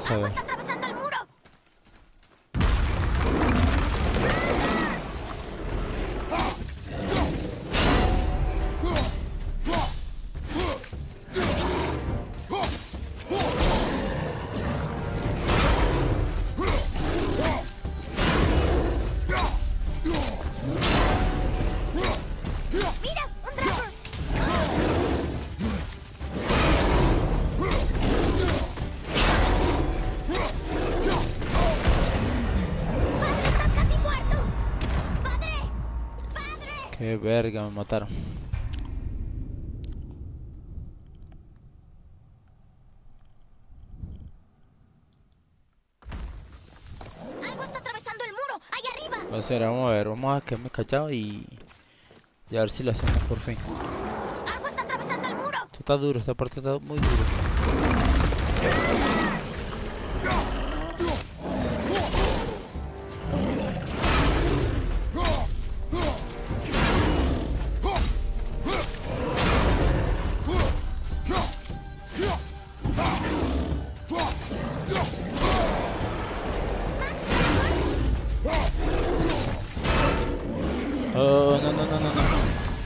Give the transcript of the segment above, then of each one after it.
Vamos a ver. ¡Está atravesando el muro! ¡Mira! ¡Un dragón! ¡Padre, estás casi muerto! ¡Padre! ¡Padre! Qué verga, me mataron. ¡Algo está atravesando el muro! ¡Allá arriba! O sea, vamos a ver, vamos a quedarme callado y a ver si lo hacemos por fin. ¡Algo está atravesando el muro! Esto está duro, esta parte está muy duro. Oh, no, no, no, no, no.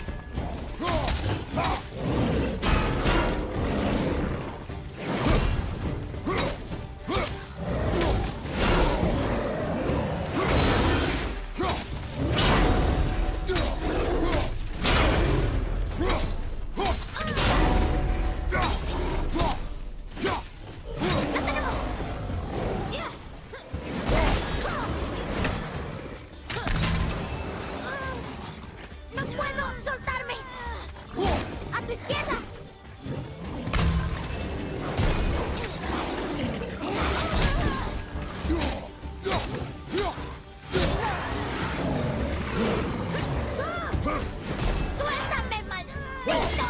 ¡No puedo soltarme! ¡A tu izquierda! ¡Suéltame, maldito!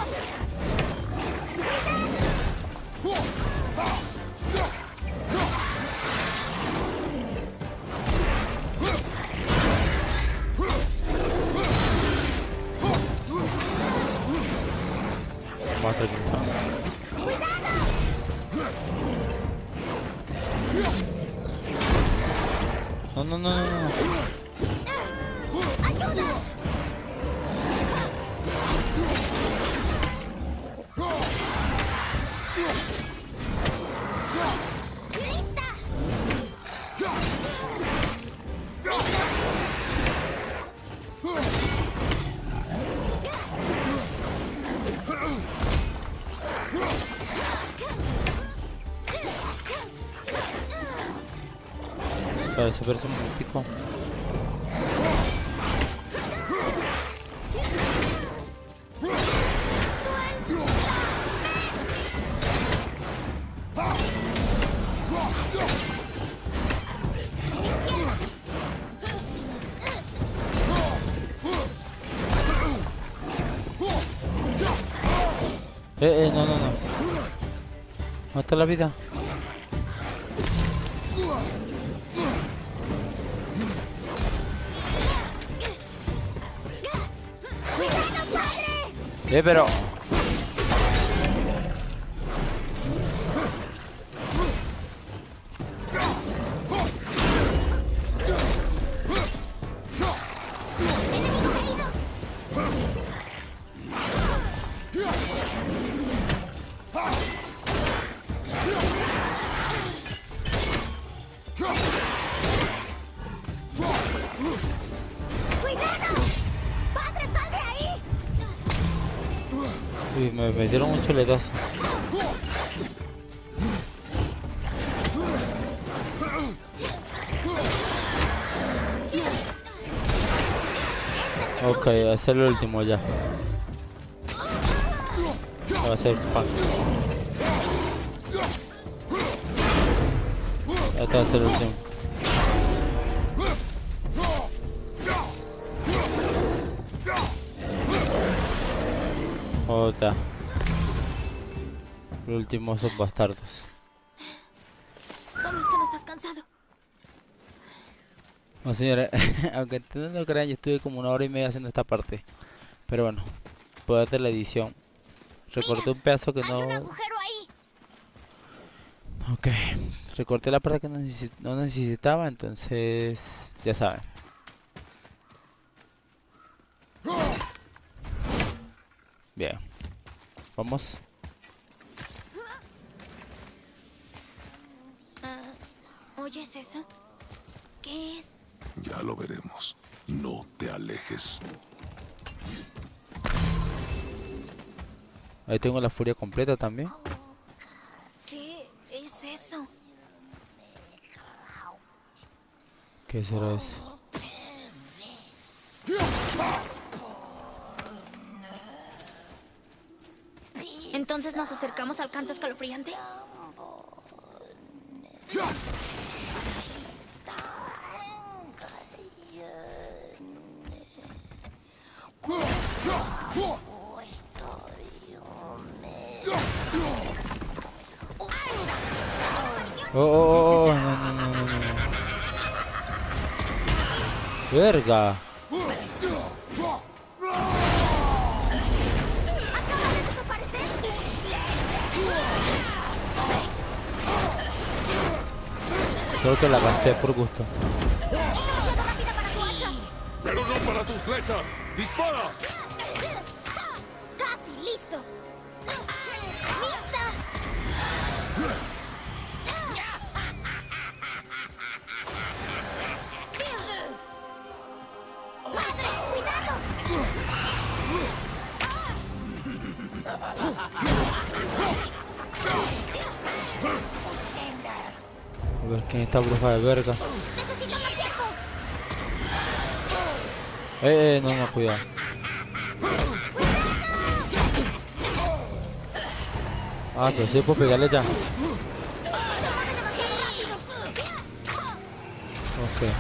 Vamos a tranquilizar. No, no, no, no, no. ¡Ayuda! ¡Lista! Parece un momentico. No, no, no. Mata la vida. Pero... Uy, me metieron un chuletazo. Ok, va a ser el último ya. Va a ser pan. Este va a ser el último. Otra. Los últimos son bastardos. ¿Cómo es que no estás cansado? No, señora, aunque ustedes no crean, yo estuve como 1 hora y media haciendo esta parte. Pero bueno, poder de la edición. Recorté un pedazo que Hay no... un agujero ahí. Ok, Recorté la parte que no necesitaba, entonces ya saben. Bien, vamos. ¿Oyes eso? ¿Qué es? Ya lo veremos. No te alejes. Ahí tengo la furia completa también. ¿Qué es eso? ¿Qué será eso? ¿Entonces nos acercamos al canto escalofriante? Oh, oh, oh, no, no, no, no, no. Verga. ¡Acaba de desaparecer! Creo que la gasté por gusto. ¡Es demasiado rápida para tu hacha! ¡Pero no para tus flechas! ¡Dispara! ¡Casi listo! ¡Lista! ¡Padre, cuidado! A ver quién está bruja de verga. ¡Necesito más tiempo! No, no, cuidado. Ah, pero sí puedo pegarle ya. ¡Se mueve demasiado rápido! Ok.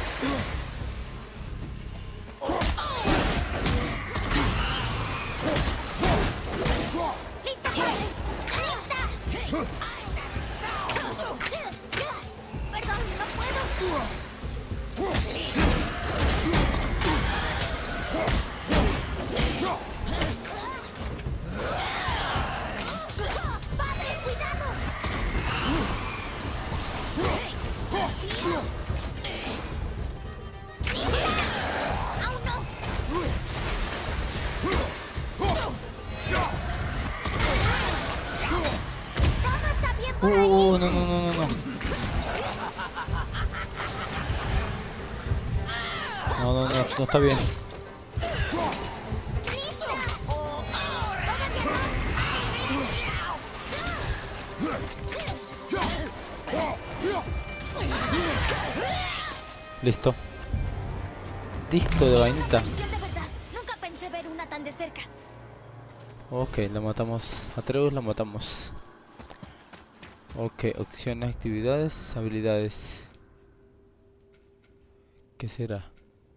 ¡Lista, padre! ¡Lista! Perdón, no puedo. ¡Padre, cuidado! ¡Aún no! ¡Todo está bien por ahí! No, no, no, no, no. No, no, no, no está bien. ¡Lista! ¡Todavía Listo. Listo de no! vainita. ¡Misión de verdad! Nunca pensé ver una tan de cerca. Ok, la matamos. A Atreus la matamos. Ok, opciones, actividades, habilidades. ¿Qué será?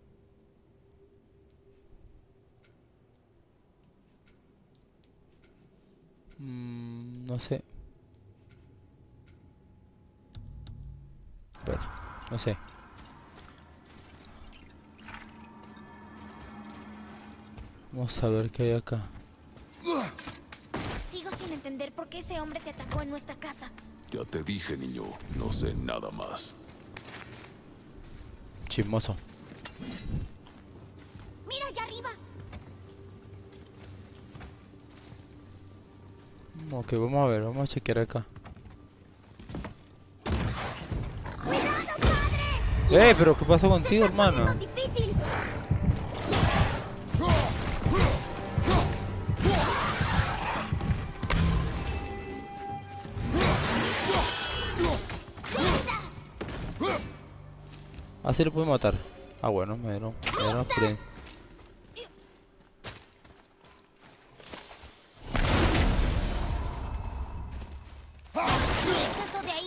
No sé. Espera, no sé. Vamos a ver qué hay acá. Sigo sin entender por qué ese hombre te atacó en nuestra casa. Ya te dije, niño. No sé nada más. Chismoso. ¡Mira allá arriba! Ok, vamos a ver, vamos a chequear acá. ¡Cuidado, padre! Pero ¿qué pasó ¡Se contigo, está hermano? poniendo difícil! Así lo puedo matar. Ah, bueno, me dieron experiencia. ¿Qué es eso de ahí?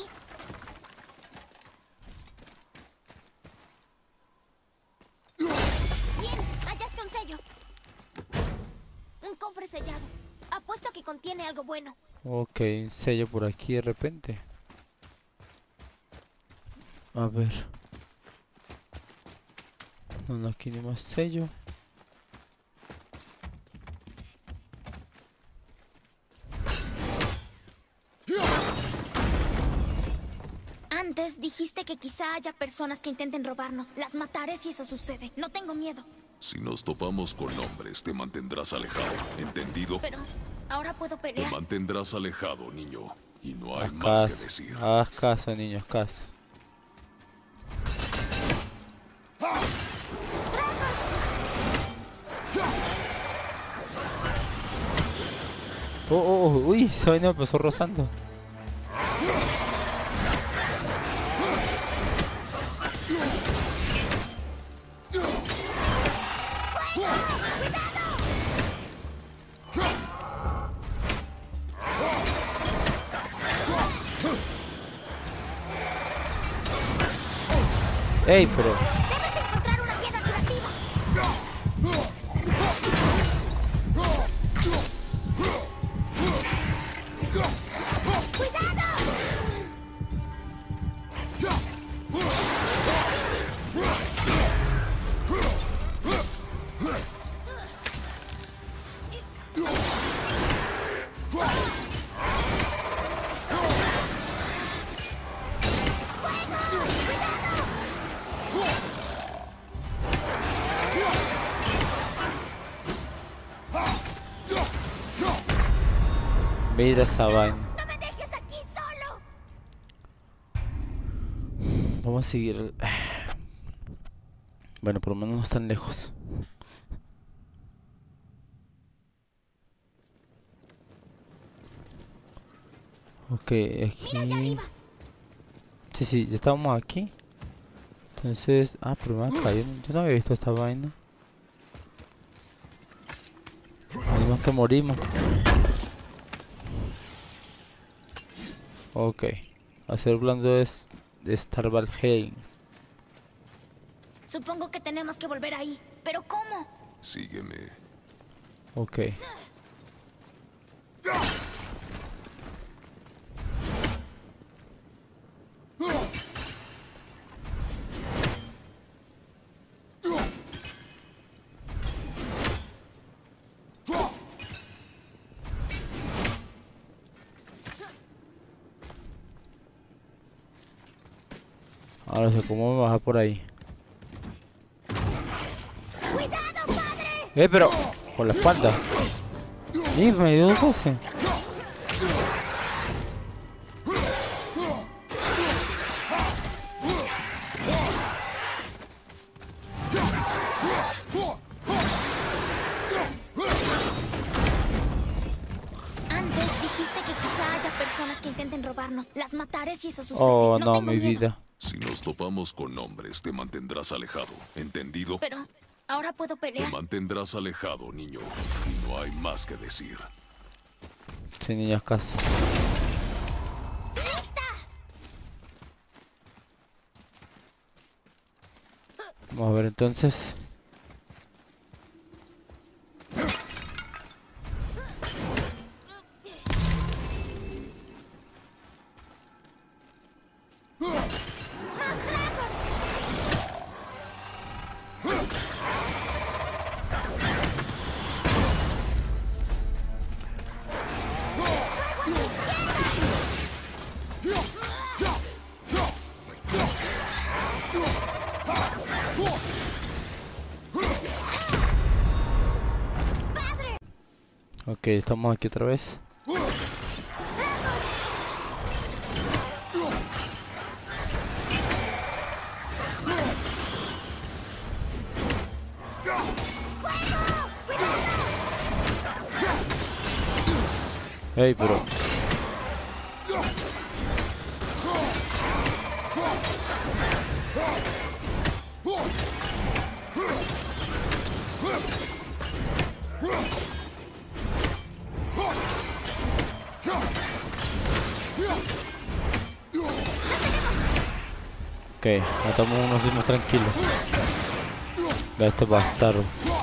Bien, allá está un sello. Un cofre sellado. Apuesto a que contiene algo bueno. Ok, un sello por aquí de repente. A ver. No, no, aquí no hay más sello. que quizá haya personas que intenten robarnos. Las mataré si eso sucede. No tengo miedo. Si nos topamos con hombres, te mantendrás alejado. ¿Entendido? Pero ahora puedo Te pelear. mantendrás alejado, niño. Y no hay Haz más que caso. decir. Haz caso, niños, caso. Uy, esa vaina me pasó rozando. Ey, pero... Debes encontrar una piedra curativa. Mira esa vaina. ¡No me dejes aquí solo! Vamos a seguir. Bueno, por lo menos no están lejos. Ok, ¡Mira allá aquí... arriba! Sí, ya estábamos aquí. Entonces... Ah, pero me ha caído. Yo no había visto esta vaina. Morimos que morimos. Ok. Hacer blando es de Starvalheim. Supongo que tenemos que volver ahí. ¿Pero cómo? Sígueme. Ok. Ahora sé cómo me baja por ahí. ¡Cuidado, padre! Pero... Por la espalda. Sí, me dio dos veces. Antes dijiste que quizá haya personas que intenten robarnos. Las mataré si eso sucede. Oh, no no, tengo mi miedo. vida. Si nos topamos con hombres, te mantendrás alejado. ¿Entendido? Pero ahora puedo Te pelear. mantendrás alejado, niño. Y no hay más que decir. Sí, niños, caso. ¡Lista! Vamos a ver entonces. Ok, estamos aquí otra vez. Ey, pero... Ok, matamos unos y más tranquilos. Ve a este bastardo.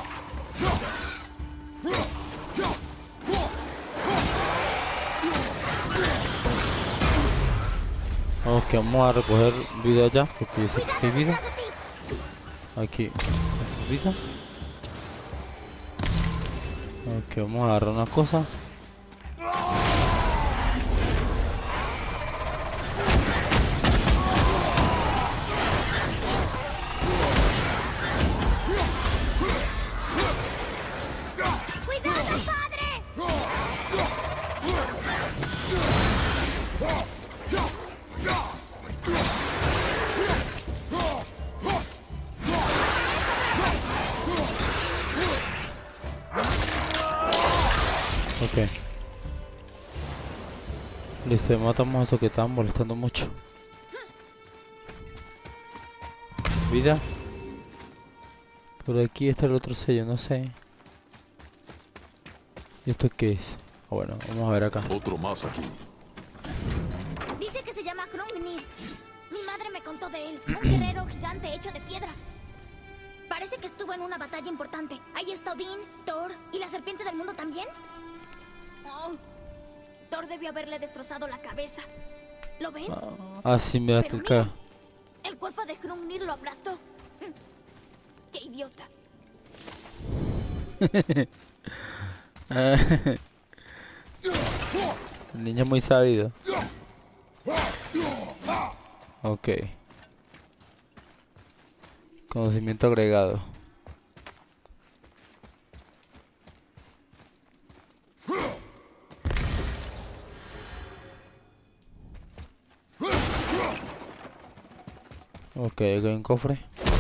Ok, vamos a recoger vida ya, porque yo sé que hay vida. Aquí, vida. Ok, vamos a agarrar una cosa. Ok. Listo, matamos a esos que estaban molestando mucho. Vida. Por aquí está el otro sello, no sé. ¿Y esto qué es? Ah, bueno, vamos a ver acá. Otro más aquí. Dice que se llama Hrungnir. Mi madre me contó de él. Un guerrero gigante hecho de piedra. Parece que estuvo en una batalla importante. Ahí está Odín, Thor y la serpiente del mundo también. Oh, Thor debió haberle destrozado la cabeza. ¿Lo ven? Ah, sí, mira Pero el cara. miren, el cuerpo de Hrungnir lo aplastó. ¡Qué idiota! El niño es muy sabido. Ok. Conocimiento agregado. Ok, aquí hay un cofre.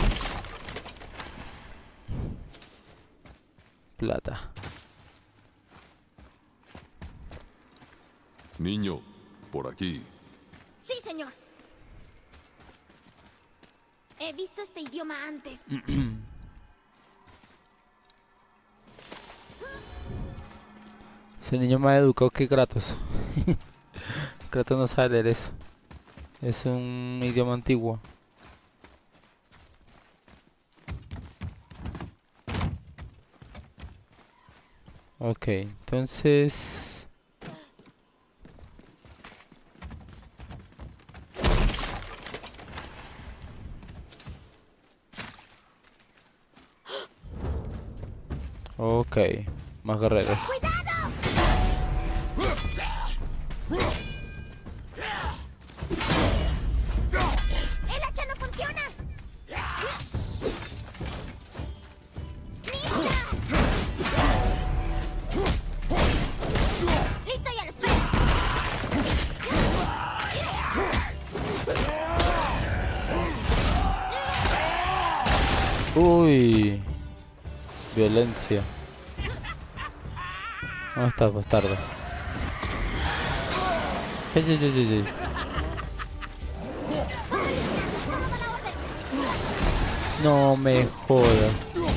Plata. Niño, por aquí. Sí, señor. He visto este idioma antes. Ese niño más educado que Kratos. Kratos no sabe leer eso. Es un idioma antiguo. Ok, entonces... Ok, más guerreros. ¡El hacha no funciona! ¡Listo y a la espera! Uy, violencia. ¿Dónde está, bastardo? Ey, ey, ey, ey, ey. No me jodas.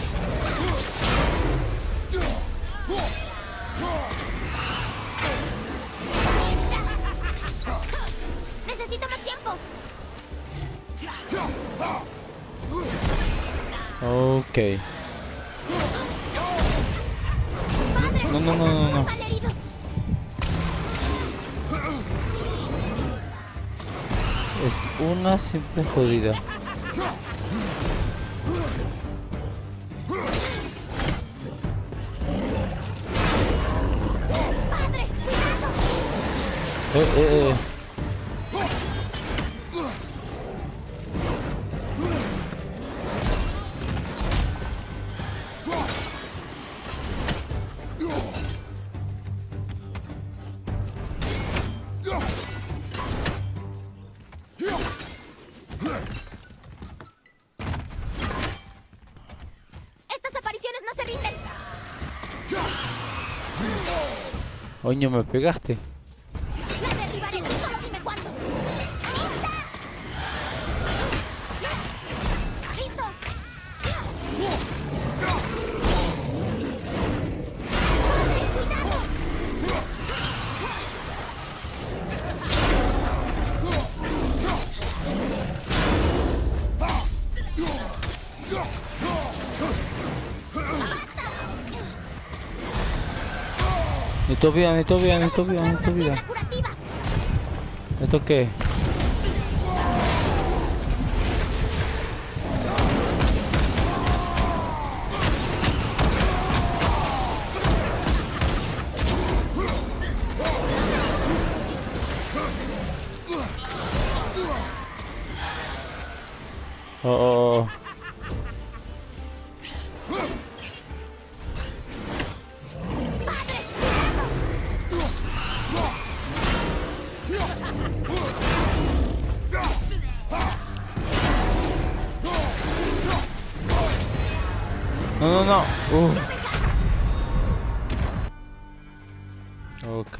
¡Necesito más tiempo! Ok. No, no, no, no, no. ¡Malherido! Es una simple jodida. ¡Padre! ¡Cuidado! Eh. ¡Estas apariciones no se rinden! Oño, me pegaste. ¡La derribaré! ¡Solo dime cuándo! ¡Lista! ¡Listo! ¡Cuidado! Necesito vida, necesito vida, necesito vida, necesito vida. ¡Piedra curativa! ¿Esto qué? Oh, oh, oh. No, no, no. Ok.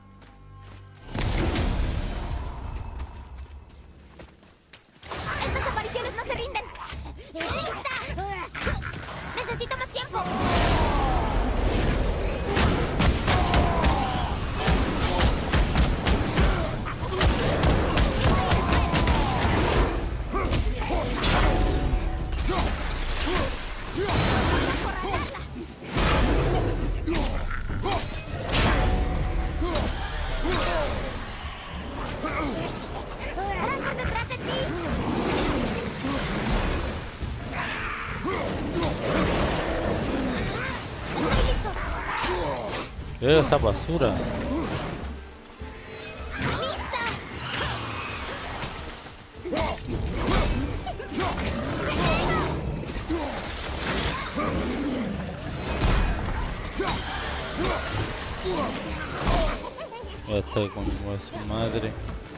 Estas apariciones no se rinden. ¡Lista! Necesito más tiempo. ¡Arañas detrás de ti! ¡Estoy listo! Esta basura. ¡Lista! Ya estoy con su madre.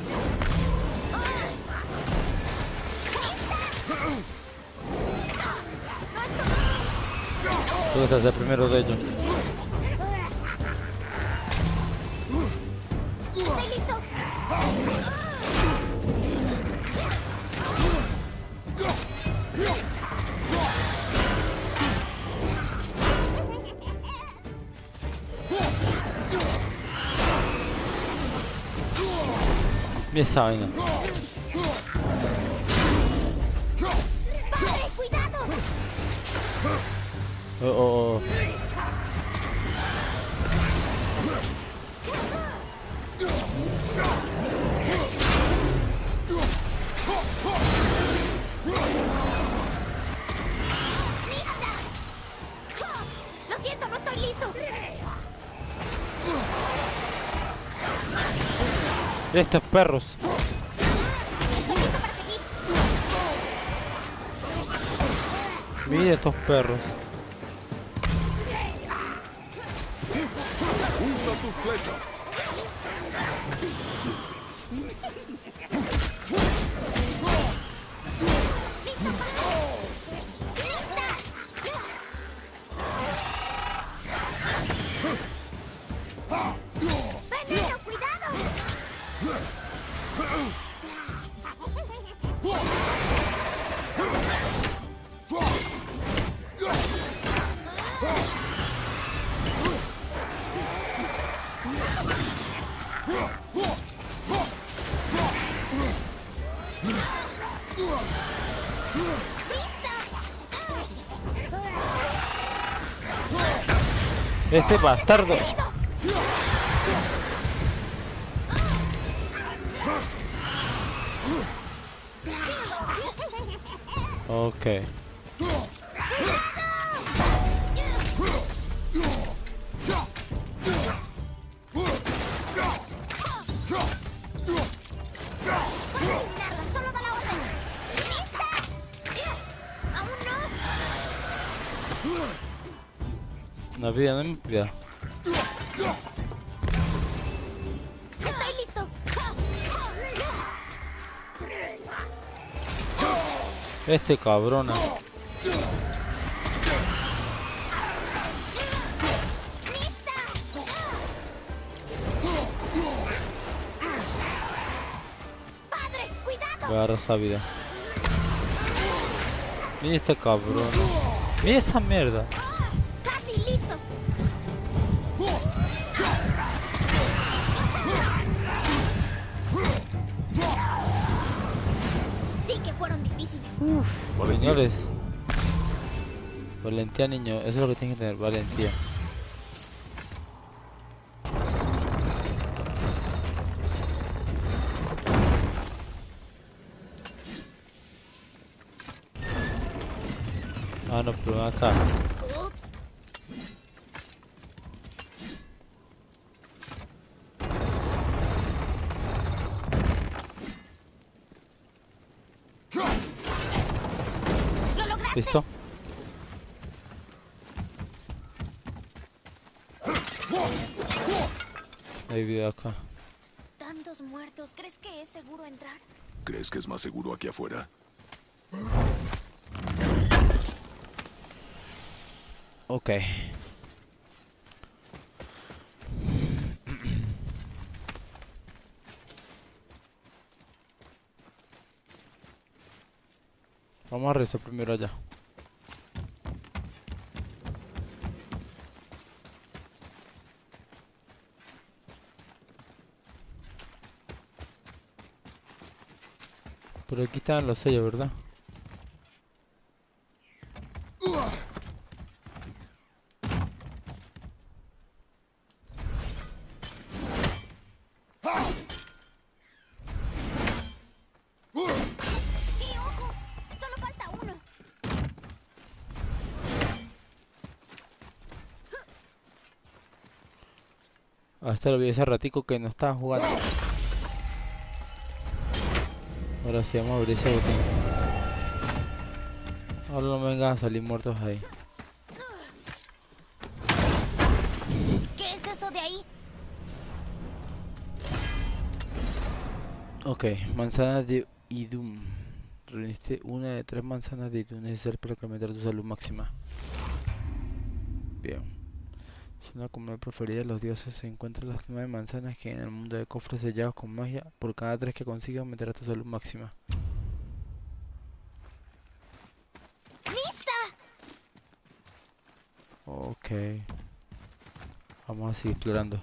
Tú vas a ser primero de ellos. ¡Estoy listo! Mira esa vaina. ¡Padre, cuidado! Oh, oh, oh. ¡Lista! Lo siento, no estoy listo. Estos perros. Estoy listo para seguir. Mira estos perros. Usa tus flechas. ¡Lista! ¡Veneno, cuidado! Este bastardo. Ok. Solo da la orden. ¡Lista! ¡Aún no! No vida, no me pida. ¡Estoy listo! Este cabrona. ¡Lista! ¡Padre, cuidado! Voy a agarrar esa vida. Mira este cabrón. Mira esa mierda. ¡Casi listo! Sí que fueron difíciles. Señores. Valentía, niño. Eso es lo que tienes que tener. Valentía. Ah, no, pero ven acá. Ups. ¿Lo lograste? ¿Listo? Hay vida acá. Tantos muertos. ¿Crees que es seguro entrar? ¿Crees que es más seguro aquí afuera? Ok. Vamos a revisar primero allá. Por aquí están los sellos, ¿verdad? ¡Y ojo! ¡Solo falta uno! Ah, este lo vi hace ratico que no estaba jugando. Ahora sí vamos a abrir ese botón. Ahora no me vengan a salir muertos ahí. ¿Qué es eso de ahí? Ok, manzanas de Idum. Reuniste una de 3 manzanas de Idum necesarias para incrementar tu salud máxima. Bien. Es una comida preferida de los dioses. Se encuentran las 9 manzanas que en el mundo de cofres sellados con magia. Por cada 3 que consigas aumentará tu salud máxima. ¡Lista! Ok. Vamos a seguir explorando.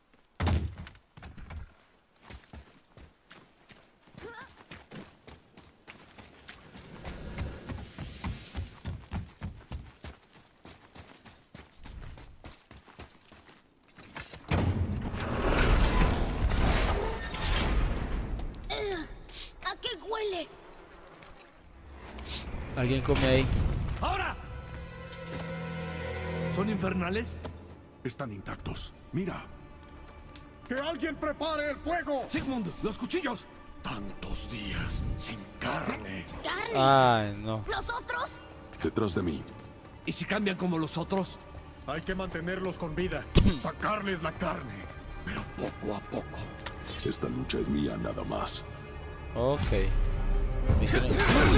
¿A qué huele? ¿Alguien come ahí? ¡Ahora! ¿Son infernales? Están intactos. Mira. ¡Que alguien prepare el fuego! Sigmund, los cuchillos. Tantos días sin carne. ¡Carne! Ay, no. ¿Nosotros? Detrás de mí. ¿Y si cambian como los otros? Hay que mantenerlos con vida. Sacarles la carne. Pero poco a poco. Esta lucha es mía nada más. Ok. Miren,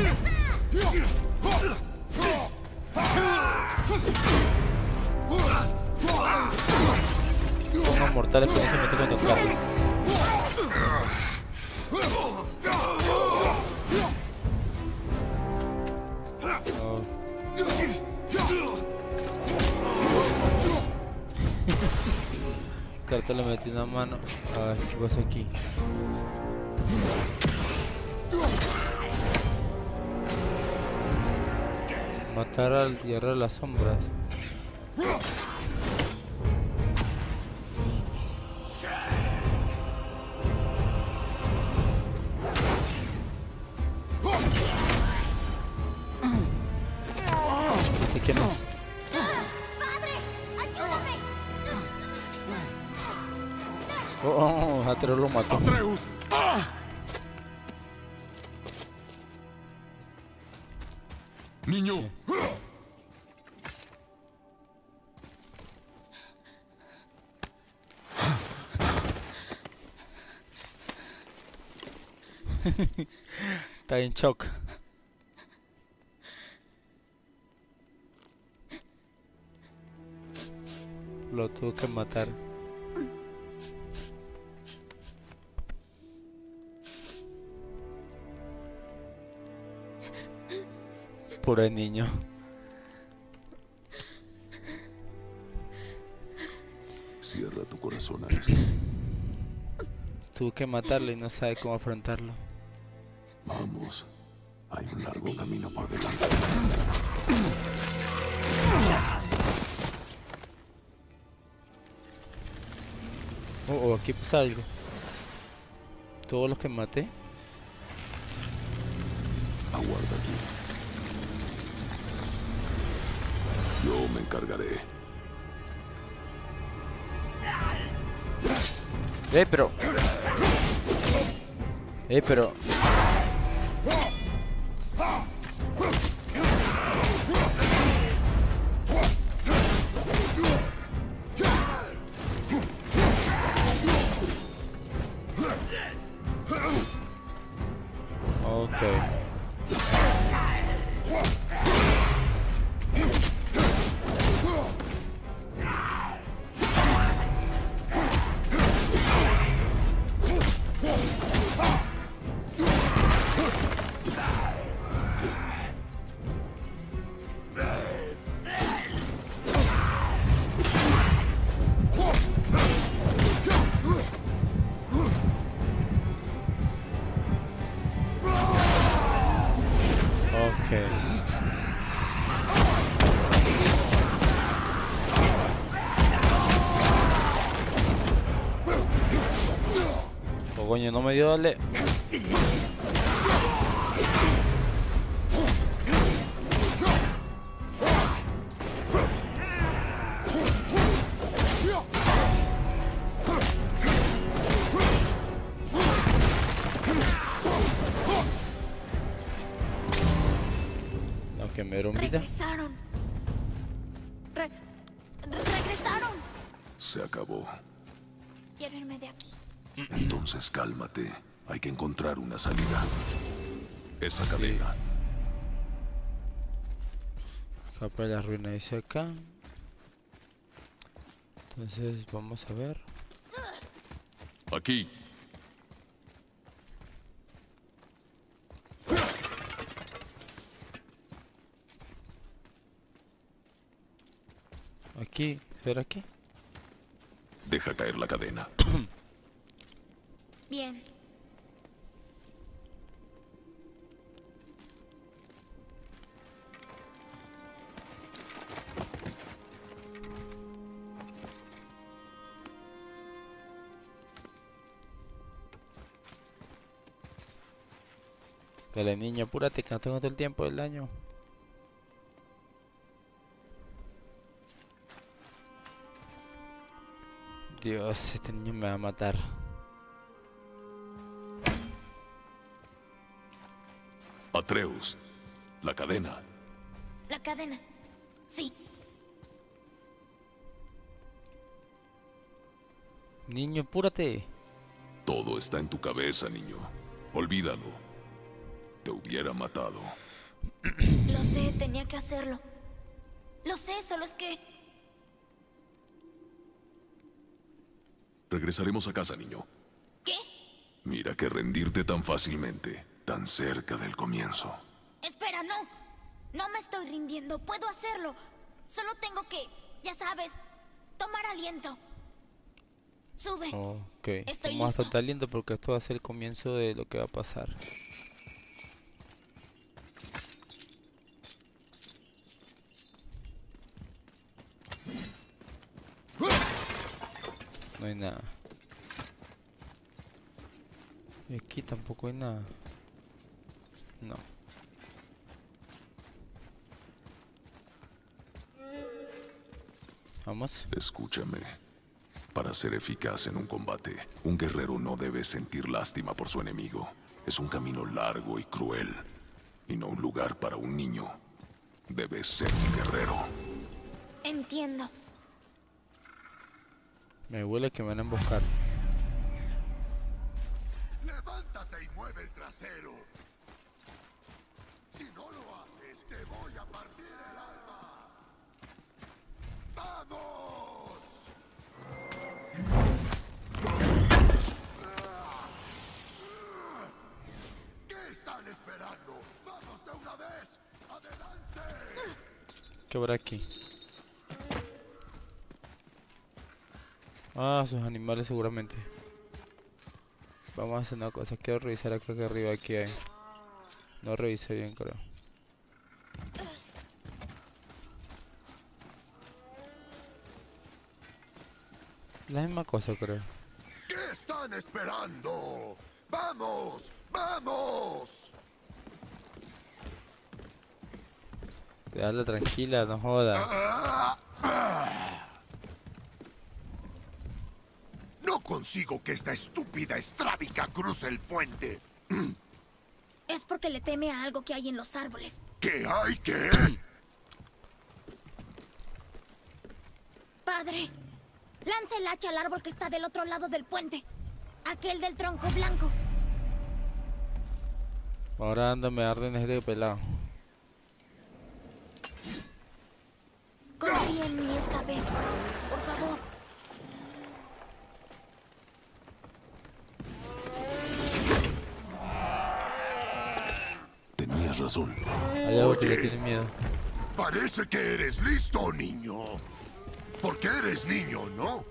unos mortales que no se meten con los carros. Oh. Carta le metí una mano. A ver qué pasa aquí. Matar al guerrero de las sombras. ¿De quién es? ¡Padre! ¡Ayúdame! Oh, Atreus lo mató. ¡Atreus! ¡Niño! Está en shock. Lo tuvo que matar. Pobre niño. Cierra tu corazón a esto. Tuvo que matarlo y no sabe cómo afrontarlo. Vamos. Hay un largo camino por delante. Oh, aquí pasa algo. Todos los que maté. Aguarda aquí. Yo me encargaré. Pero. Pero. Okay. coño, no me dio dale. No, que me dieron vida. Regresaron. Regresaron. Se acabó. Quiero irme de aquí. Entonces cálmate. Hay que encontrar una salida. Esa cadena. Escapa de la ruina, dice acá. Entonces vamos a ver. Aquí. Aquí, espera aquí. Deja caer la cadena. Bien. Dale, niño, apúrate, que no tengo todo el tiempo del año. Dios, este niño me va a matar. Atreus. La cadena. La cadena. Sí. Niño, apúrate. Todo está en tu cabeza, niño. Olvídalo. Te hubiera matado. Lo sé, tenía que hacerlo. Lo sé, solo es que... Regresaremos a casa, niño. ¿Qué? Mira que rendirte tan fácilmente, tan cerca del comienzo. Espera, no. No me estoy rindiendo. Puedo hacerlo. Solo tengo que, ya sabes, tomar aliento. Sube. Ok, Estoy vamos a listo. estar lindo porque esto va a ser el comienzo de lo que va a pasar. No hay nada. Y aquí tampoco hay nada. No. Vamos. Escúchame. Para ser eficaz en un combate, un guerrero no debe sentir lástima por su enemigo. Es un camino largo y cruel, y no un lugar para un niño. Debes ser un guerrero. Entiendo. Me huele que me van a emboscar. Levántate y mueve el trasero. Si no lo haces, te voy a partir el alma. ¡Vamos! ¿Qué están esperando? ¡Vamos de una vez! ¡Adelante! ¿Qué habrá aquí? Ah, sus animales seguramente. Vamos a hacer una cosa. Quiero revisar acá que arriba aquí hay. No revisé bien, creo. La misma cosa, creo. ¿Qué están esperando? ¡Vamos! ¡Vamos! Dale tranquila, no joda. No consigo que esta estúpida estrábica cruce el puente. Es porque le teme a algo que hay en los árboles. ¿Qué hay que? Padre, lance el hacha al árbol que está del otro lado del puente. Aquel del tronco blanco. Ahora ándame órdenes de pelado. Confía en mí esta vez. Por favor. Tenías razón. Hay algo que le Oye. tiene miedo. Parece que eres listo, niño. Porque eres niño, ¿no?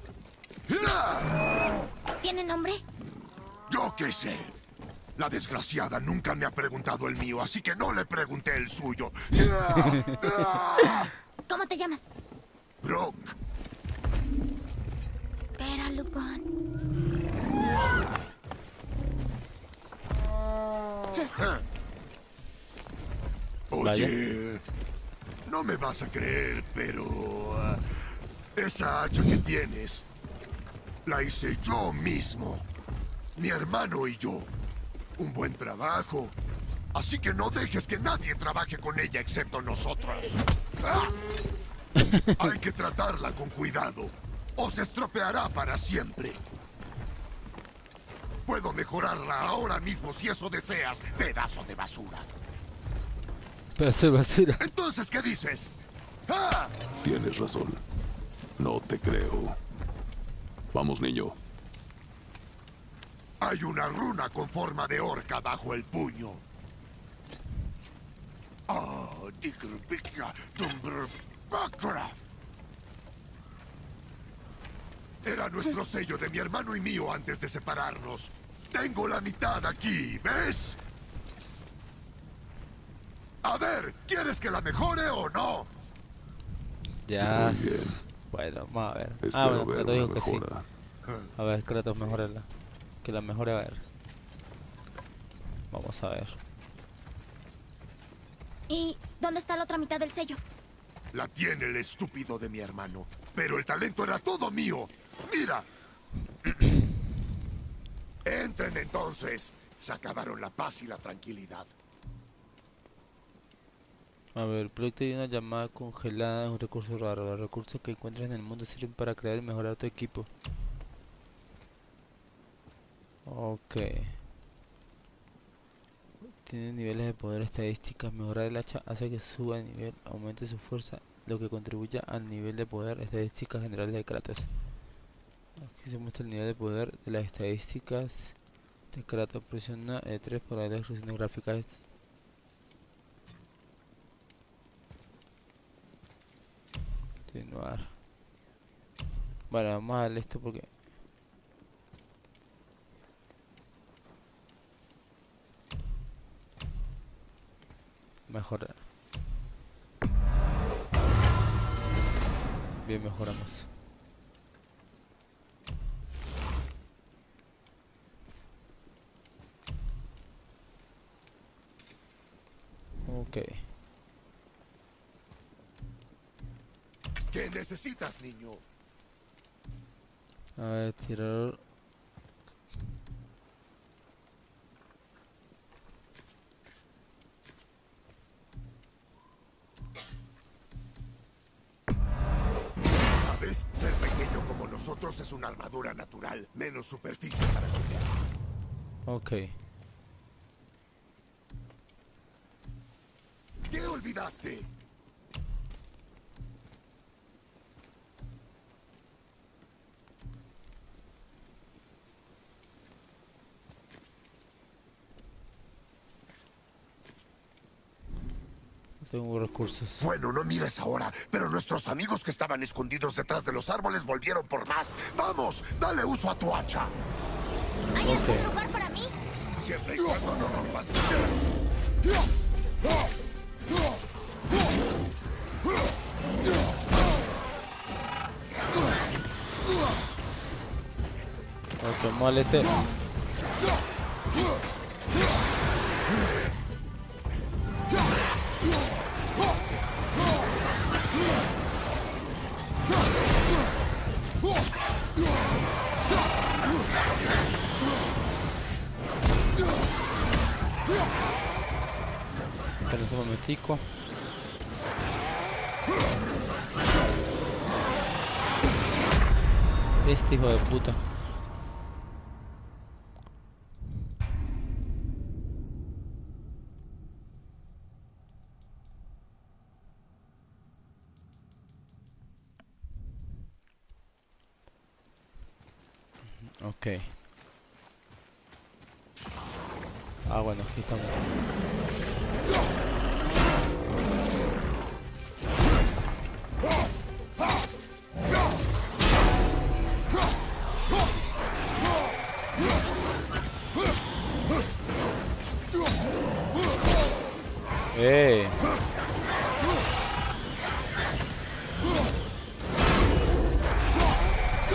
¡Ya! ¿Tiene nombre? Yo qué sé. La desgraciada nunca me ha preguntado el mío, así que no le pregunté el suyo. ¡Ya! ¡Ya! ¿Cómo te llamas? Brock, Espera, Lupin. Oye, no me vas a creer, pero esa hacha que tienes la hice yo mismo. Mi hermano y yo. Un buen trabajo. Así que no dejes que nadie trabaje con ella excepto nosotros. ¡Ah! Hay que tratarla con cuidado o se estropeará para siempre. Puedo mejorarla ahora mismo si eso deseas, pedazo de basura. Pedazo de basura. Entonces, ¿qué dices? ¡Ah! Tienes razón. No te creo. Vamos, niño. Hay una runa con forma de orca bajo el puño. Era nuestro sello de mi hermano y mío antes de separarnos. Tengo la mitad aquí, ¿ves? A ver, ¿quieres que la mejore o no? Ya. Muy bien. Bueno, vamos a ver. Espero Bueno, ver Kratos una dijo que sí. mejora. A ver, Kratos, mejorarla. Que la mejore, a ver. Vamos a ver. ¿Y dónde está la otra mitad del sello? La tiene el estúpido de mi hermano. Pero el talento era todo mío. ¡Mira! Entren entonces. Se acabaron la paz y la tranquilidad. A ver, el proyecto de una llamada congelada es un recurso raro. Los recursos que encuentras en el mundo sirven para crear y mejorar tu equipo. Ok. Tiene niveles de poder estadísticas. Mejorar el hacha hace que suba de nivel, aumente su fuerza, lo que contribuye al nivel de poder estadísticas generales de Kratos. Aquí se muestra el nivel de poder de las estadísticas de Kratos. Presiona E3 para las resoluciones gráficas. Continuar. Bueno, vamos a darle esto porque mejorar. Bien, mejoramos. Ok. ¿Qué necesitas, niño? A ver, tirador. ¿Sabes? Ser pequeño como nosotros es una armadura natural. Menos superficie para golpear. Ok. ¿Qué olvidaste? No tengo recursos. Bueno, no mires ahora, pero nuestros amigos que estaban escondidos detrás de los árboles volvieron por más. ¡Vamos! ¡Dale uso a tu hacha! ¿Hay algún lugar para mí? Siempre y cuando no rompas nada. Ok, molete. Espera un momentico. Este hijo de puta. Ok. Ah, bueno, aquí estamos. ¡Eh!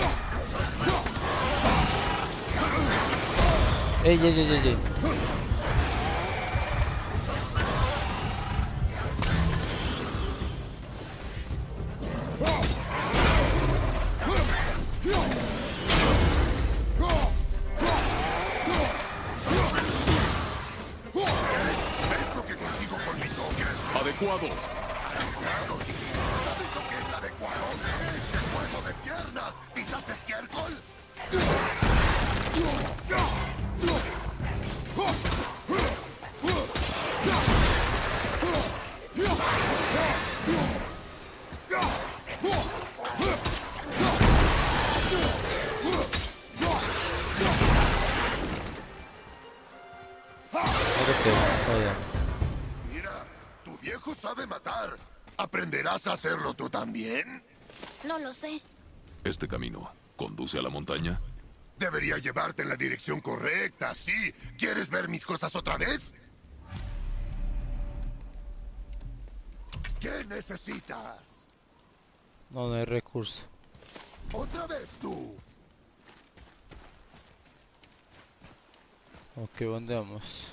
¡Ey, ey, ey, ey! ¿Sabes lo que es adecuado? ¡Este juego de piernas! ¿Pisaste estiércol? Mira, tu viejo sabe matar. ¿Aprenderás a hacerlo tú también? No lo sé. Este camino conduce a la montaña. Debería llevarte en la dirección correcta, sí. ¿Quieres ver mis cosas otra vez? ¿Qué necesitas? No, no hay recurso. ¿Otra vez tú? Ok, ¿dónde vamos?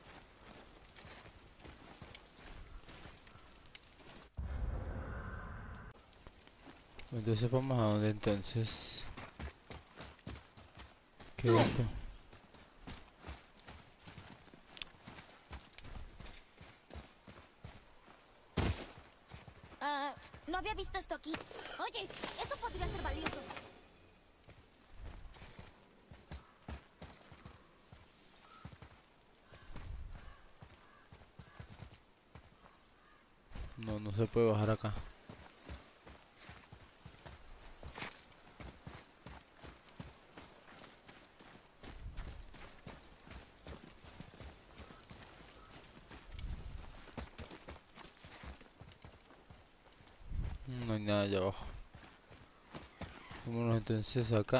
Entonces vamos a dónde entonces. ¿Qué es esto? No había visto esto aquí. Oye, eso podría ser valioso. No, no se puede bajar acá. No hay nada allá abajo. Vámonos entonces acá.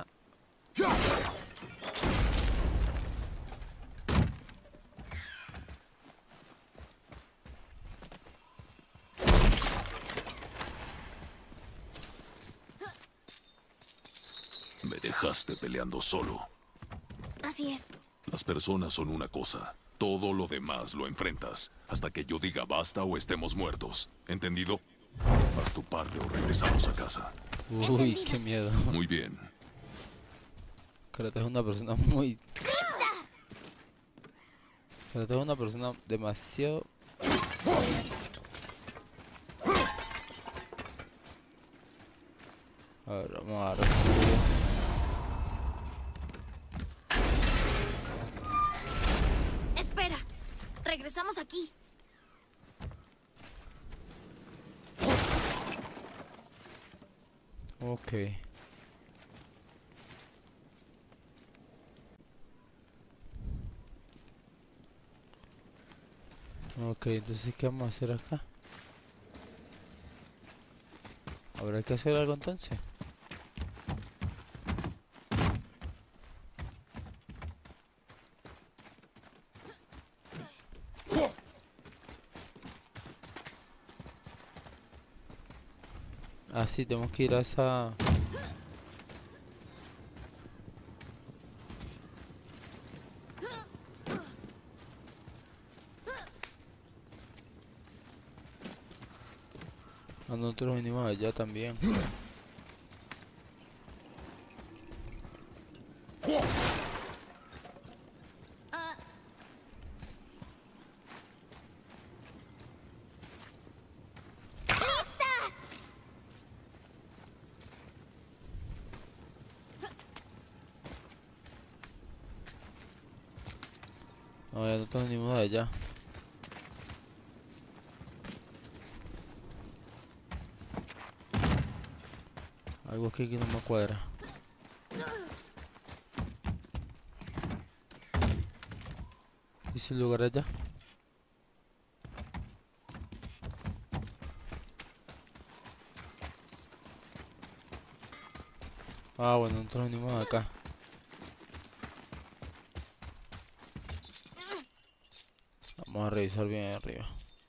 Me dejaste peleando solo. Así es. Las personas son una cosa. Todo lo demás lo enfrentas. Hasta que yo diga basta o estemos muertos. ¿Entendido? Haz tu parte o regresamos a casa. Uy, Entendido. qué miedo. Muy bien. Karate es una persona muy... Karate es una persona demasiado... A ver, vamos a recibir. Espera. Regresamos aquí. Ok. Ok, entonces ¿qué vamos a hacer acá? ¿Habrá que hacer algo entonces? Ah, sí, tenemos que ir a esa... Ah, nosotros venimos allá también. Ah, No, ya nosotros venimos de allá. Algo aquí que no me cuadra. ¿Y si el lugar allá? Ah, bueno, nosotros venimos de acá. Vamos a revisar bien ahí arriba.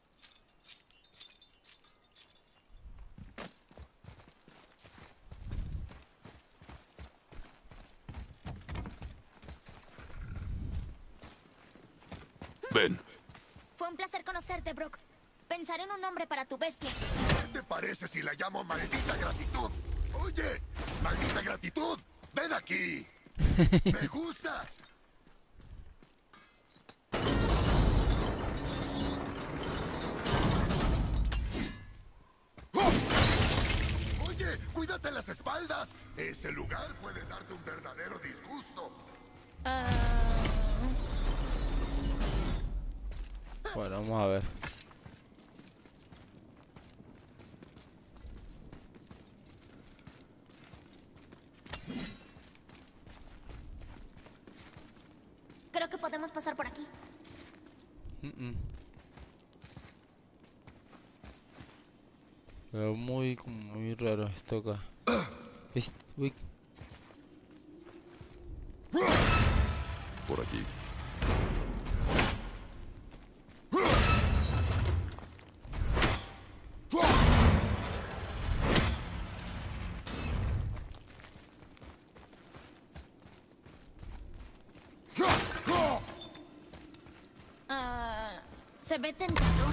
Ven. fue un placer conocerte, Brock. Pensaré en un nombre para tu bestia. ¿Qué te parece si la llamo maldita gratitud? Oye, maldita gratitud, ven aquí. Me gusta. cuídate las espaldas. Ese lugar puede darte un verdadero disgusto. Bueno, vamos a ver. Creo que podemos pasar por aquí. Pero muy raro esto acá. Uy, Por aquí. Se ve tentador.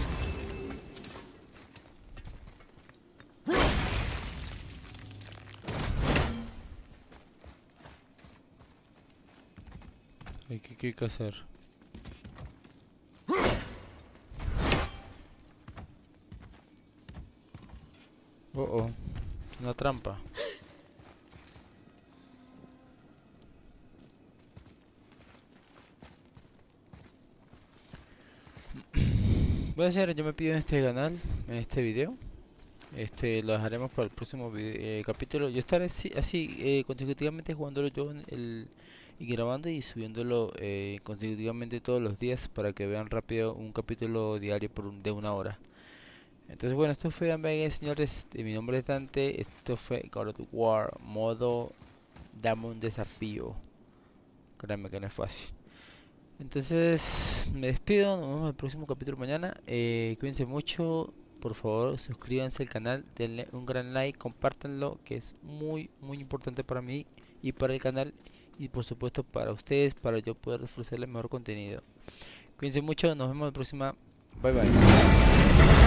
¿qué hay que hacer? Oh, una trampa. Voy a hacer, yo me pido en este canal, en este video. Lo dejaremos para el próximo capítulo. Yo estaré así consecutivamente jugándolo yo y grabando y subiéndolo consecutivamente todos los días para que vean rápido un capítulo diario de 1 hora. Entonces bueno, esto fue señores, mi nombre es Dante, esto fue God of War, modo dame un desafío. Créanme que no es fácil. Entonces me despido, nos vemos en el próximo capítulo mañana. Cuídense mucho, por favor suscríbanse al canal, denle un gran like, compártanlo, que es muy importante para mí y para el canal, y por supuesto para ustedes, para yo poder ofrecerles mejor contenido. Cuídense mucho, nos vemos en la próxima, bye bye.